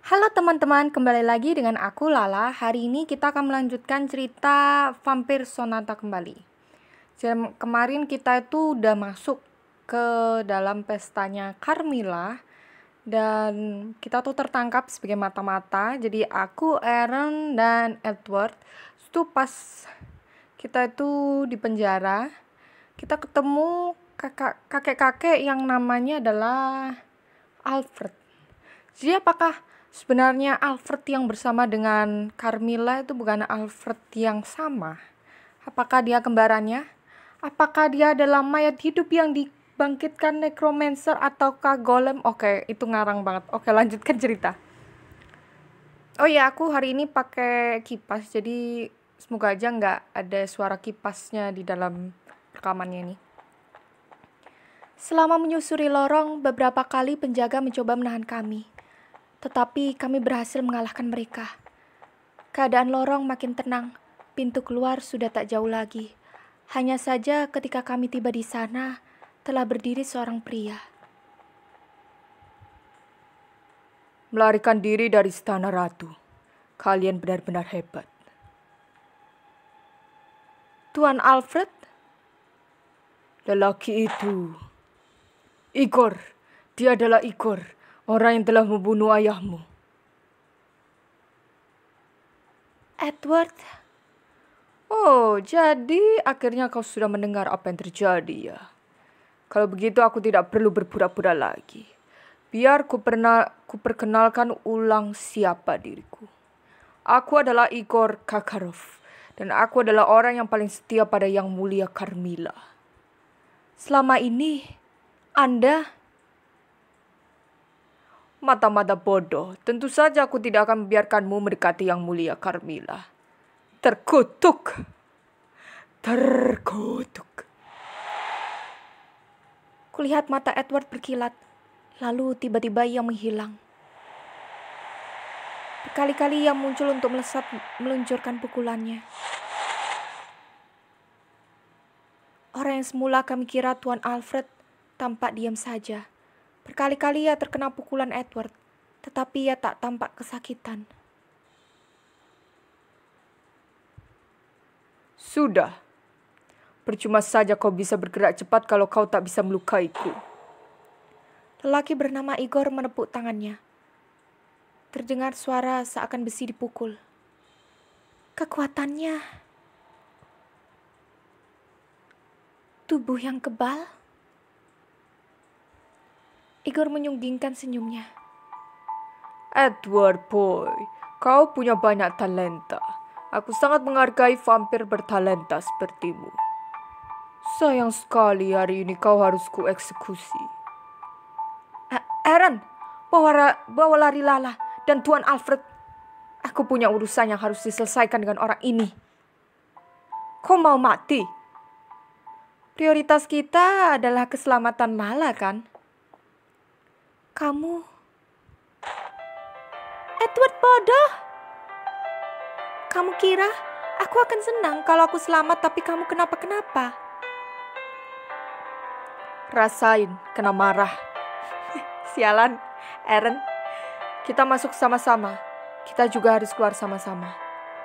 Halo teman-teman, kembali lagi dengan aku Lala. Hari ini kita akan melanjutkan cerita Vampir Sonata kembali. Kemarin kita itu udah masuk ke dalam pestanya Carmilla dan kita tuh tertangkap sebagai mata-mata. Jadi aku, Aaron, dan Edward itu pas kita itu di penjara, kita ketemu kakek-kakek yang namanya adalah Alfred. Jadi apakah sebenarnya Alfred yang bersama dengan Carmilla itu bukan Alfred yang sama? Apakah dia kembarannya? Apakah dia adalah mayat hidup yang dibangkitkan necromancer ataukah golem? Oke, itu ngarang banget. Oke, lanjutkan cerita. Oh ya, aku hari ini pakai kipas, jadi semoga aja nggak ada suara kipasnya di dalam rekamannya ini. Selama menyusuri lorong, beberapa kali penjaga mencoba menahan kami. Tetapi kami berhasil mengalahkan mereka. Keadaan lorong makin tenang, pintu keluar sudah tak jauh lagi. Hanya saja ketika kami tiba di sana, telah berdiri seorang pria. Melarikan diri dari istana ratu. Kalian benar-benar hebat. Tuan Alfred? Lelaki itu. Igor. Dia adalah Igor. Orang yang telah membunuh ayahmu. Edward. Oh, jadi akhirnya kau sudah mendengar apa yang terjadi ya. Kalau begitu aku tidak perlu berpura-pura lagi. Biar kuperkenalkan ulang siapa diriku. Aku adalah Igor Kakarov. Dan aku adalah orang yang paling setia pada Yang Mulia Carmilla. Selama ini, Anda... Mata-mata bodoh, tentu saja aku tidak akan membiarkanmu mendekati Yang Mulia Carmilla. Terkutuk. Kulihat mata Edward berkilat, lalu tiba-tiba ia menghilang. Berkali-kali ia muncul untuk meluncurkan pukulannya. Orang yang semula kami kira Tuan Alfred tampak diam saja. Berkali-kali ia terkena pukulan Edward, tetapi ia tak tampak kesakitan. Sudah. Percuma saja kau bisa bergerak cepat kalau kau tak bisa melukaiku. Lelaki bernama Igor menepuk tangannya. Terdengar suara seakan besi dipukul. Kekuatannya. Tubuh yang kebal. Igor menyunggingkan senyumnya. Edward boy, kau punya banyak talenta. Aku sangat menghargai vampir bertalenta sepertimu. Sayang sekali hari ini kau harus kueksekusi. Aaron, bawa lari Lala dan Tuan Alfred. Aku punya urusan yang harus diselesaikan dengan orang ini. Kau mau mati? Prioritas kita adalah keselamatan Lala, kan? Kamu... Edward bodoh. Kamu kira aku akan senang kalau aku selamat tapi kamu kenapa-kenapa? Rasain kena marah. Sialan, Aaron. Kita masuk sama-sama. Kita juga harus keluar sama-sama.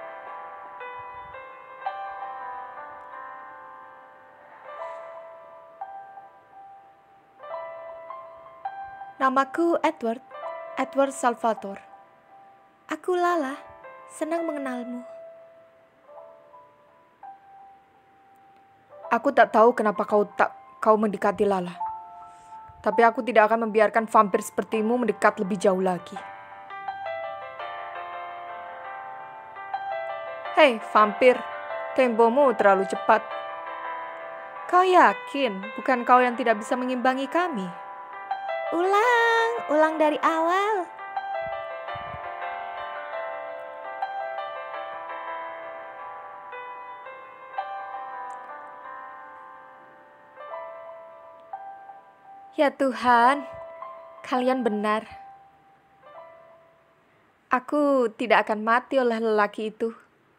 Namaku Edward Salvatore. Aku Lala, senang mengenalmu. Aku tak tahu kenapa kau mendekati Lala. Tapi aku tidak akan membiarkan vampir sepertimu mendekat lebih jauh lagi. Hei, vampir, tempomu terlalu cepat. Kau yakin bukan kau yang tidak bisa mengimbangi kami? Ulang dari awal. Ya Tuhan, kalian benar. Aku tidak akan mati oleh lelaki itu.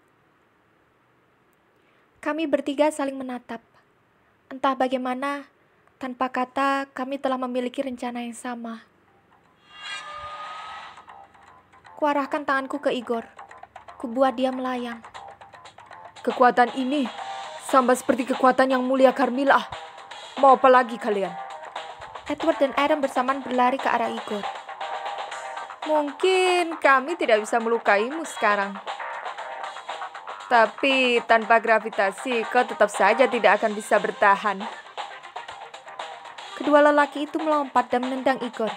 Kami bertiga saling menatap. Entah bagaimana, tanpa kata kami telah memiliki rencana yang sama. Kuarahkan tanganku ke Igor. Kubuat dia melayang. Kekuatan ini sama seperti kekuatan yang mulia Carmilla. Mau apa lagi kalian? Edward dan Aaron bersamaan berlari ke arah Igor. Mungkin kami tidak bisa melukaimu sekarang. Tapi tanpa gravitasi kau tetap saja tidak akan bisa bertahan. Kedua lelaki itu melompat dan menendang Igor.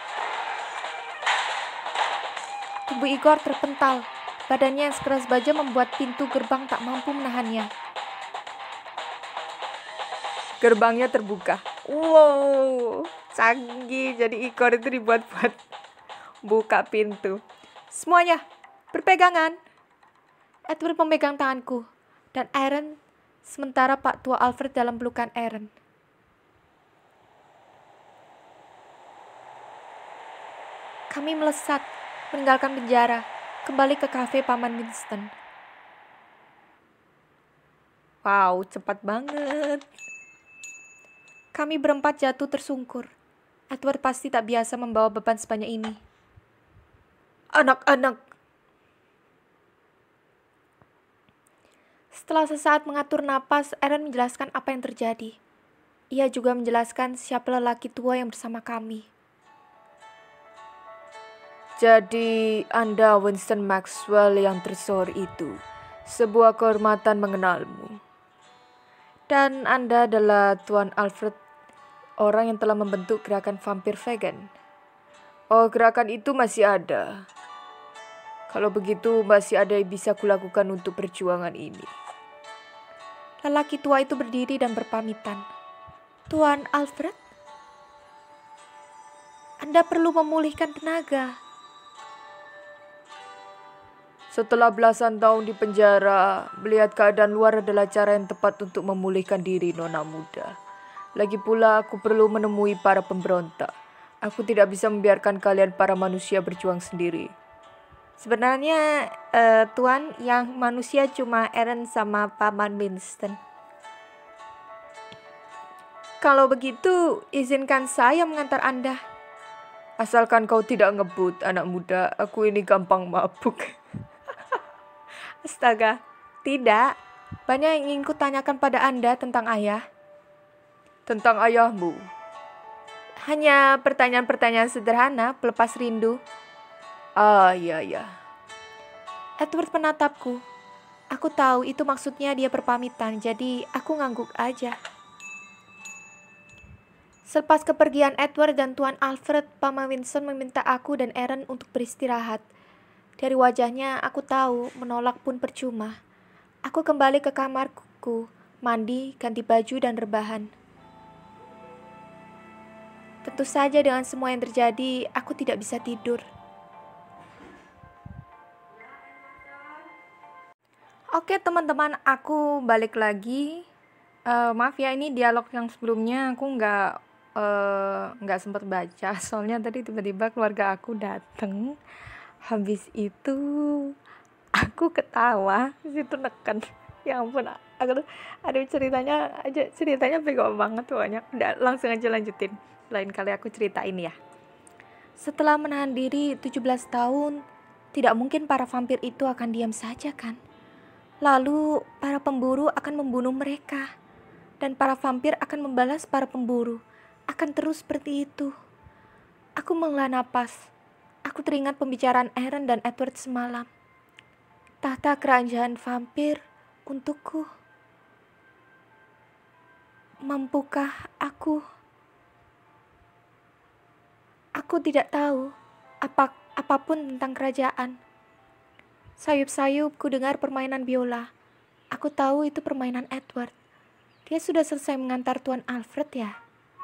Tubuh Igor terpental. Badannya yang sekeras baja membuat pintu gerbang tak mampu menahannya. Gerbangnya terbuka. Wow, canggih. Jadi Igor itu dibuat-buat buka pintu. Semuanya berpegangan. Edward memegang tanganku dan Aaron, sementara Pak Tua Alfred dalam pelukan Aaron. Kami melesat, meninggalkan penjara, kembali ke kafe Paman Winston. Wow, cepat banget. Kami berempat jatuh tersungkur. Edward pasti tak biasa membawa beban sebanyak ini. Anak-anak. Setelah sesaat mengatur napas, Aaron menjelaskan apa yang terjadi. Ia juga menjelaskan siapa lelaki tua yang bersama kami. Jadi Anda Winston Maxwell yang tersohor itu. Sebuah kehormatan mengenalmu. Dan Anda adalah Tuan Alfred, orang yang telah membentuk gerakan vampir vegan. Oh, gerakan itu masih ada. Kalau begitu masih ada yang bisa kulakukan untuk perjuangan ini. Lelaki tua itu berdiri dan berpamitan. Tuan Alfred, Anda perlu memulihkan tenaga. Setelah belasan tahun di penjara, melihat keadaan luar adalah cara yang tepat untuk memulihkan diri, Nona muda. Lagi pula aku perlu menemui para pemberontak. Aku tidak bisa membiarkan kalian para manusia berjuang sendiri. Sebenarnya Tuan, yang manusia cuma Aaron sama Paman Winston. Kalau begitu, izinkan saya mengantar Anda. Asalkan kau tidak ngebut, anak muda. Aku ini gampang mabuk. Astaga, tidak. Banyak yang ingin kutanyakan pada Anda tentang ayah. Tentang ayahmu? Hanya pertanyaan-pertanyaan sederhana, pelepas rindu. Ah, iya. Edward menatapku. Aku tahu itu maksudnya dia berpamitan, jadi aku ngangguk aja. Selepas kepergian Edward dan Tuan Alfred, Paman Winston meminta aku dan Aaron untuk beristirahat. Dari wajahnya aku tahu menolak pun percuma. Aku kembali ke kamarku, mandi, ganti baju dan rebahan. Tentu saja dengan semua yang terjadi, aku tidak bisa tidur. Oke teman-teman, aku balik lagi. Maaf ya, ini dialog yang sebelumnya aku nggak sempat baca. Soalnya tadi tiba-tiba keluarga aku dateng. Habis itu aku ketawa, situ neken. Ya ampun, aduh ceritanya bego banget pokoknya. Udah, langsung aja lanjutin. Lain kali aku ceritain ya. Setelah menahan diri 17 tahun, tidak mungkin para vampir itu akan diam saja kan? Lalu para pemburu akan membunuh mereka. Dan para vampir akan membalas para pemburu. Akan terus seperti itu. Aku menghela napas. Aku teringat pembicaraan Aaron dan Edward semalam. Tahta kerajaan vampir untukku. Mampukah aku? Aku tidak tahu apapun tentang kerajaan. Sayup-sayup ku dengar permainan biola. Aku tahu itu permainan Edward. Dia sudah selesai mengantar Tuan Alfred ya.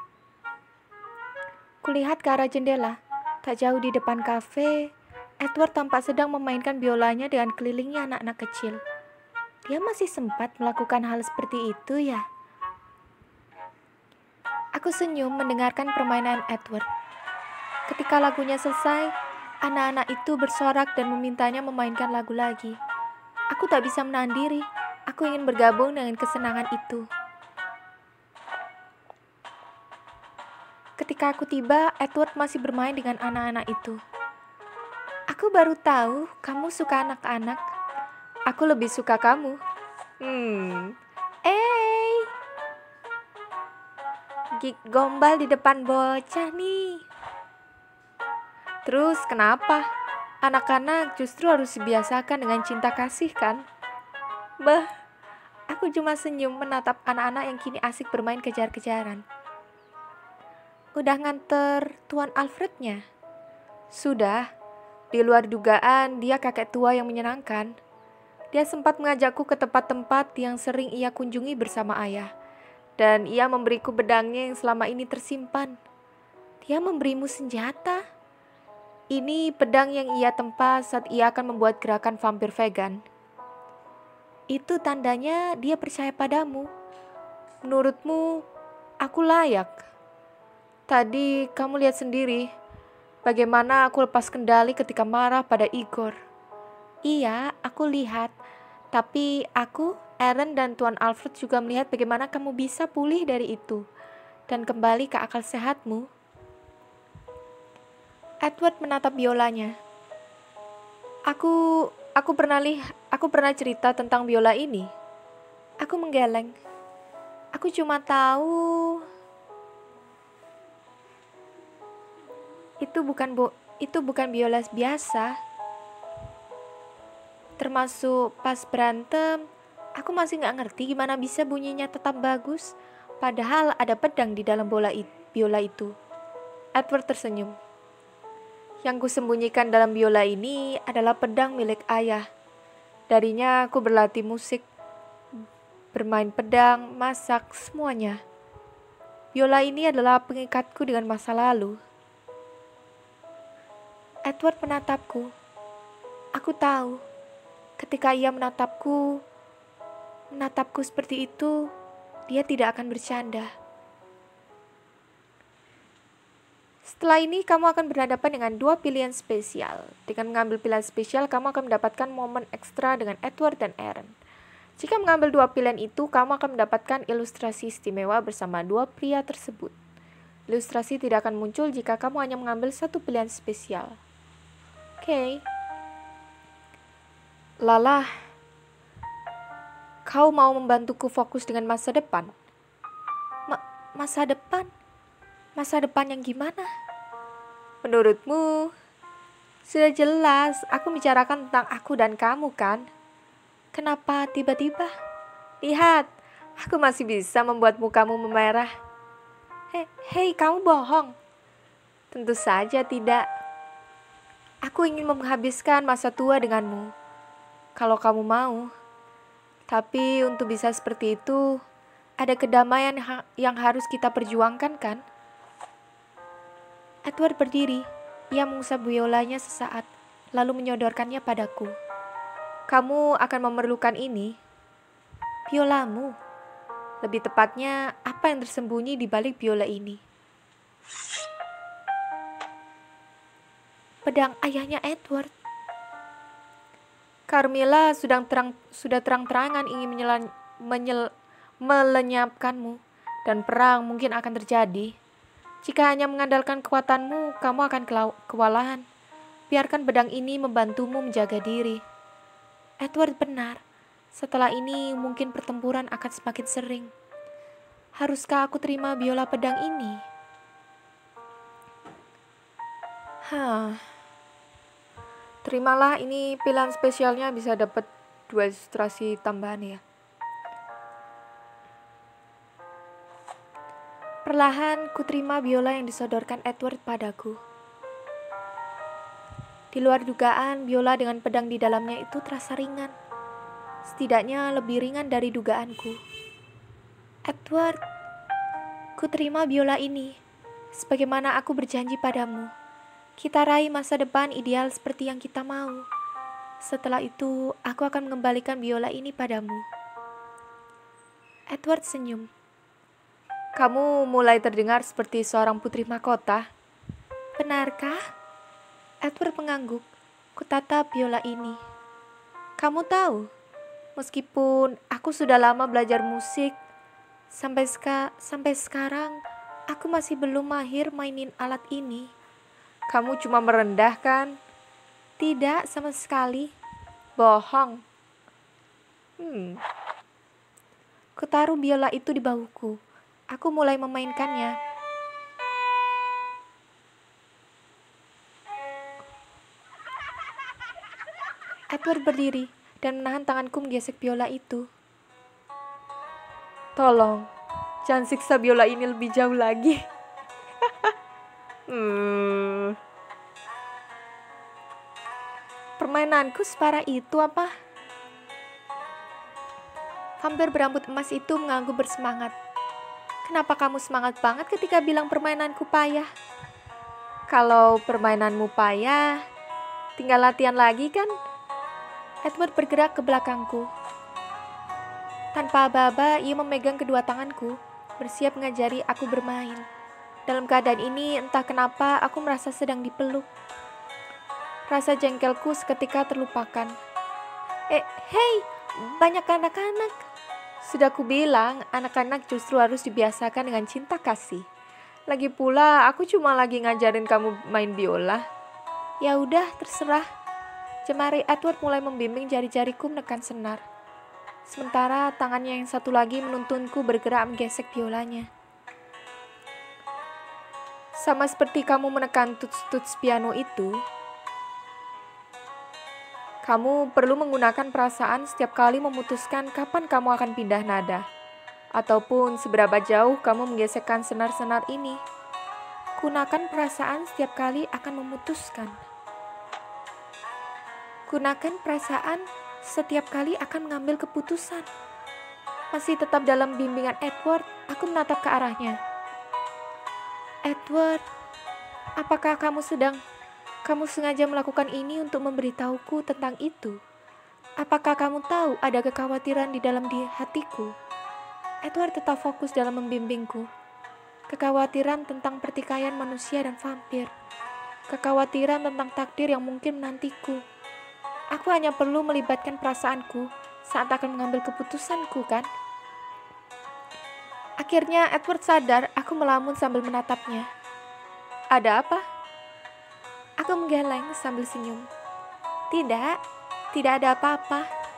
Kulihat ke arah jendela. Tak jauh di depan kafe, Edward tampak sedang memainkan biolanya dengan kelilingnya anak-anak kecil. Dia masih sempat melakukan hal seperti itu ya? Aku senyum mendengarkan permainan Edward. Ketika lagunya selesai, anak-anak itu bersorak dan memintanya memainkan lagu lagi. Aku tak bisa menahan diri. Aku ingin bergabung dengan kesenangan itu. Ketika aku tiba, Edward masih bermain dengan anak-anak itu. Aku Aku baru tahu kamu suka anak-anak. Aku lebih suka kamu. Eh, gombal di depan bocah nih. Terus kenapa? Anak-anak justru harus dibiasakan dengan cinta kasih kan? Bah, aku cuma senyum menatap anak-anak yang kini asik bermain kejar-kejaran. Udah nganter Tuan Alfrednya? Sudah. Di luar dugaan, dia kakek tua yang menyenangkan. Dia sempat mengajakku ke tempat-tempat yang sering ia kunjungi bersama ayah. Dan ia memberiku pedangnya yang selama ini tersimpan. Dia memberimu senjata. Ini pedang yang ia tempa saat ia akan membuat gerakan vampir vegan. Itu tandanya dia percaya padamu. Menurutmu, aku layak? Tadi kamu lihat sendiri bagaimana aku lepas kendali ketika marah pada Igor. Iya, aku lihat. Tapi aku, Aaron dan Tuan Alfred juga melihat bagaimana kamu bisa pulih dari itu dan kembali ke akal sehatmu. Edward menatap biolanya. Aku pernah cerita tentang biola ini. Aku menggeleng. Aku cuma tahu itu bukan biola biasa. Termasuk pas berantem, aku masih gak ngerti gimana bisa bunyinya tetap bagus, padahal ada pedang di dalam biola itu. Edward tersenyum. Yang kusembunyikan dalam biola ini adalah pedang milik ayah. Darinya aku berlatih musik, bermain pedang, masak, semuanya. Biola ini adalah pengikatku dengan masa lalu. Edward menatapku. Aku tahu, ketika ia menatapku seperti itu, dia tidak akan bercanda. Setelah ini, kamu akan berhadapan dengan 2 pilihan spesial. Dengan mengambil pilihan spesial, kamu akan mendapatkan momen ekstra dengan Edward dan Aaron. Jika mengambil 2 pilihan itu, kamu akan mendapatkan ilustrasi istimewa bersama 2 pria tersebut. Ilustrasi tidak akan muncul jika kamu hanya mengambil 1 pilihan spesial. Oke. Lala, kau mau membantuku fokus dengan masa depan? Masa depan? Masa depan yang gimana? Menurutmu? Sudah jelas, aku bicarakan tentang aku dan kamu kan? Kenapa tiba-tiba? Lihat, aku masih bisa membuat mukamu memerah. Hei, kamu bohong. Tentu saja tidak. Aku ingin menghabiskan masa tua denganmu. Kalau kamu mau. Tapi untuk bisa seperti itu, ada kedamaian yang harus kita perjuangkan kan? Edward berdiri. Ia mengusap biolanya sesaat, lalu menyodorkannya padaku. Kamu akan memerlukan ini. Biolamu. Lebih tepatnya, apa yang tersembunyi di balik biola ini? Pedang ayahnya Edward. Carmilla sudah terang-terangan ingin melenyapkanmu, dan perang mungkin akan terjadi. Jika hanya mengandalkan kekuatanmu, kamu akan kewalahan. Biarkan pedang ini membantumu menjaga diri. Edward benar. Setelah ini mungkin pertempuran akan semakin sering. Haruskah aku terima biola pedang ini? Terimalah, ini pilihan spesialnya, bisa dapat 2 ilustrasi tambahan ya. Perlahan ku terima biola yang disodorkan Edward padaku. Di luar dugaan, biola dengan pedang di dalamnya itu terasa ringan. Setidaknya lebih ringan dari dugaanku. Edward, ku terima biola ini. Sebagaimana aku berjanji padamu. Kita raih masa depan ideal seperti yang kita mau. Setelah itu, aku akan mengembalikan biola ini padamu. Edward senyum. Kamu mulai terdengar seperti seorang putri mahkota. Benarkah? Edward mengangguk. Kutatap biola ini. Kamu tahu, meskipun aku sudah lama belajar musik, sampai sekarang aku masih belum mahir mainin alat ini. Kamu cuma merendahkan. Tidak, sama sekali. Bohong. Kutaruh biola itu di bahuku. Aku mulai memainkannya. Edward berdiri dan menahan tanganku menggesek biola itu. Tolong, jangan siksa biola ini lebih jauh lagi. Permainanku separah itu apa? Vampir berambut emas itu mengangguk bersemangat. Kenapa kamu semangat banget ketika bilang permainanku payah? Kalau permainanmu payah, tinggal latihan lagi kan? Edward bergerak ke belakangku. Tanpa aba-aba, ia memegang kedua tanganku, bersiap mengajari aku bermain. Dalam keadaan ini, entah kenapa aku merasa sedang dipeluk. Rasa jengkelku seketika terlupakan. Hei, banyak anak-anak. Sudah kubilang, anak-anak justru harus dibiasakan dengan cinta kasih. Lagi pula, aku cuma lagi ngajarin kamu main biola. Ya udah, terserah. Jemari Edward mulai membimbing jari-jariku menekan senar. Sementara tangannya yang satu lagi menuntunku bergerak menggesek biolanya. Sama seperti kamu menekan tuts-tuts piano itu, kamu perlu menggunakan perasaan setiap kali memutuskan kapan kamu akan pindah nada. Ataupun seberapa jauh kamu menggesekkan senar-senar ini. Gunakan perasaan setiap kali akan memutuskan. Gunakan perasaan setiap kali akan mengambil keputusan. Masih tetap dalam bimbingan Edward, aku menatap ke arahnya. Edward, apakah kamu sengaja melakukan ini untuk memberitahuku tentang itu? Apakah kamu tahu ada kekhawatiran di dalam hatiku? Edward tetap fokus dalam membimbingku. Kekhawatiran tentang pertikaian manusia dan vampir. Kekhawatiran tentang takdir yang mungkin menantiku. Aku hanya perlu melibatkan perasaanku saat akan mengambil keputusanku, kan? Akhirnya Edward sadar aku melamun sambil menatapnya. Ada apa? Aku menggeleng sambil senyum. Tidak ada apa-apa.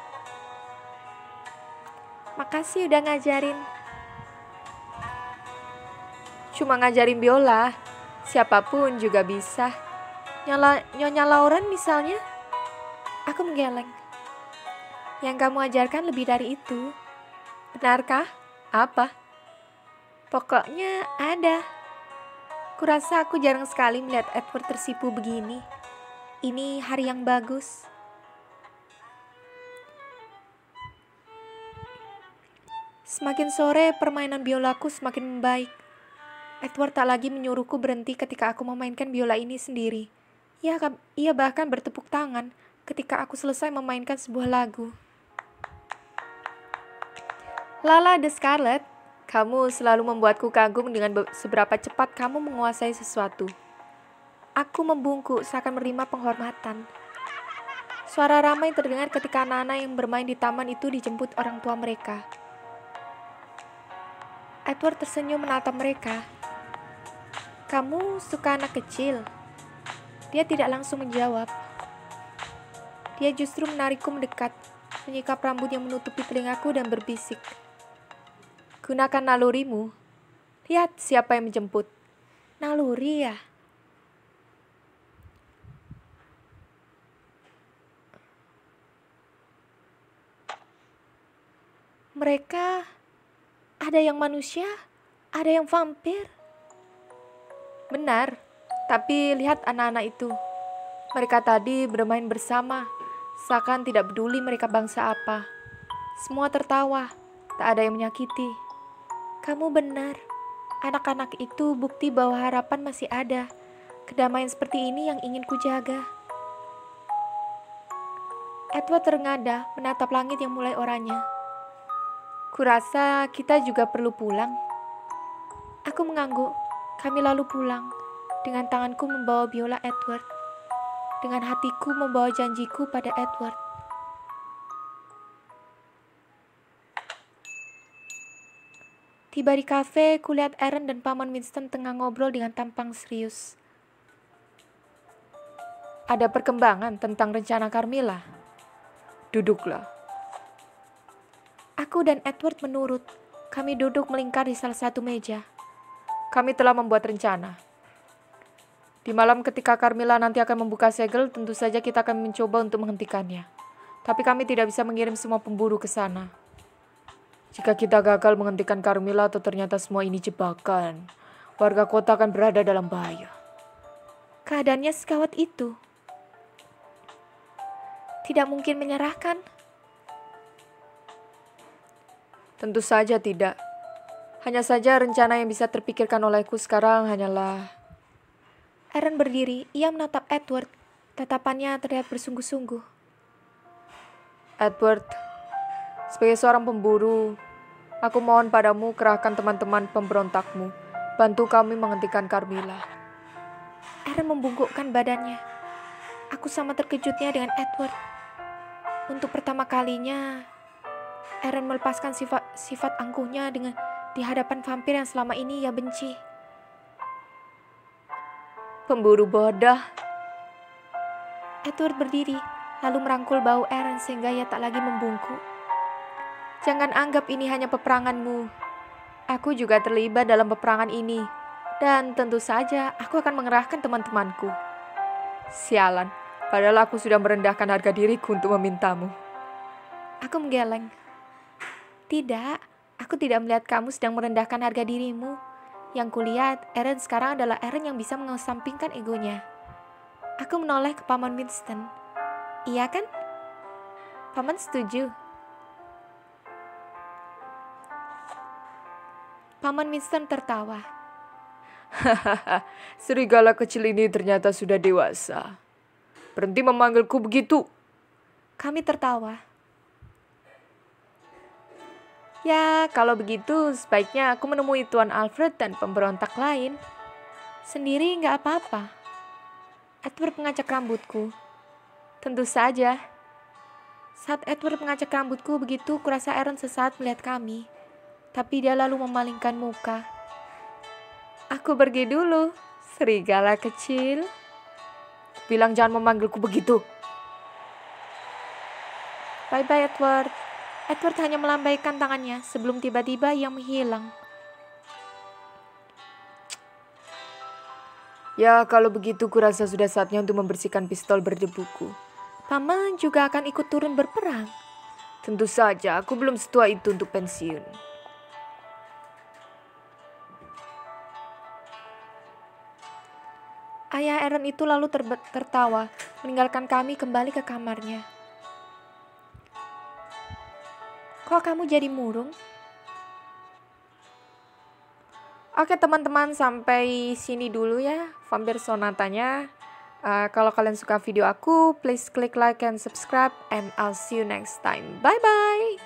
Makasih udah ngajarin. Cuma ngajarin biola, siapapun juga bisa. Nyonya Lauren misalnya. Aku menggeleng. Yang kamu ajarkan lebih dari itu. Benarkah? Apa? Pokoknya ada. Kurasa aku jarang sekali melihat Edward tersipu begini. Ini hari yang bagus. Semakin sore, permainan biolaku semakin membaik. Edward tak lagi menyuruhku berhenti ketika aku memainkan biola ini sendiri. Ia bahkan bertepuk tangan ketika aku selesai memainkan sebuah lagu. Lala the Scarlet, kamu selalu membuatku kagum dengan seberapa cepat kamu menguasai sesuatu. Aku membungkuk seakan menerima penghormatan. Suara ramai terdengar ketika anak-anak yang bermain di taman itu dijemput orang tua mereka. Edward tersenyum menatap mereka. Kamu suka anak kecil? Dia tidak langsung menjawab. Dia justru menarikku mendekat, menyikap rambut yang menutupi telingaku dan berbisik. Gunakan nalurimu. Lihat siapa yang menjemput. Naluri ya? Mereka ada yang manusia, ada yang vampir. Benar, tapi lihat anak-anak itu. Mereka tadi bermain bersama, seakan tidak peduli mereka bangsa apa. Semua tertawa, tak ada yang menyakiti. Kamu benar, anak-anak itu bukti bahwa harapan masih ada. Kedamaian seperti ini yang ingin kujaga. Edward terengada menatap langit yang mulai oranye. Kurasa kita juga perlu pulang. Aku mengangguk. Kami lalu pulang. Dengan tanganku membawa biola Edward. Dengan hatiku membawa janjiku pada Edward. Tiba di kafe, kulihat Aaron dan Paman Winston tengah ngobrol dengan tampang serius. Ada perkembangan tentang rencana Carmilla. Duduklah. Aku dan Edward menurut. Kami duduk melingkar di salah satu meja. Kami telah membuat rencana. Di malam ketika Carmilla nanti akan membuka segel, tentu saja kita akan mencoba untuk menghentikannya. Tapi kami tidak bisa mengirim semua pemburu ke sana. Jika kita gagal menghentikan Carmilla atau ternyata semua ini jebakan, warga kota akan berada dalam bahaya. Keadaannya segawat itu. Tidak mungkin menyerahkan. Tentu saja tidak. Hanya saja rencana yang bisa terpikirkan olehku sekarang hanyalah... Aaron berdiri, ia menatap Edward. Tatapannya terlihat bersungguh-sungguh. Edward, sebagai seorang pemburu, aku mohon padamu kerahkan teman-teman pemberontakmu. Bantu kami menghentikan Carmilla. Aaron membungkukkan badannya. Aku sama terkejutnya dengan Edward. Untuk pertama kalinya, Aaron melepaskan sifat angkuhnya di hadapan vampir yang selama ini ia benci. Pemburu bodoh. Edward berdiri, lalu merangkul bahu Aaron sehingga ia tak lagi membungkuk. Jangan anggap ini hanya peperanganmu. Aku juga terlibat dalam peperangan ini. Dan tentu saja aku akan mengerahkan teman-temanku. Sialan, padahal aku sudah merendahkan harga diriku untuk memintamu. Aku menggeleng. Tidak, aku tidak melihat kamu sedang merendahkan harga dirimu. Yang kulihat, Aaron sekarang adalah Aaron yang bisa mengesampingkan egonya. Aku menoleh ke Paman Winston. Iya kan? Paman setuju. Paman Winston tertawa. Hahaha, serigala kecil ini ternyata sudah dewasa. Berhenti memanggilku begitu. Kami tertawa. Ya, kalau begitu sebaiknya aku menemui Tuan Alfred dan pemberontak lain. Sendiri nggak apa-apa. Edward mengacak rambutku. Tentu saja. Saat Edward mengacak rambutku begitu, kurasa Aaron sesaat melihat kami. Tapi dia lalu memalingkan muka. Aku pergi dulu, serigala kecil. Bilang jangan memanggilku begitu. Bye-bye Edward. Edward hanya melambaikan tangannya sebelum tiba-tiba ia menghilang. Ya, kalau begitu kurasa sudah saatnya untuk membersihkan pistol berdebuku. Paman juga akan ikut turun berperang. Tentu saja, aku belum setua itu untuk pensiun. Ayah Aaron itu lalu tertawa, meninggalkan kami kembali ke kamarnya. Kok kamu jadi murung? Oke teman-teman, sampai sini dulu ya Vampir Sonatanya. Kalau kalian suka video aku, please klik like and subscribe, and I'll see you next time. Bye-bye!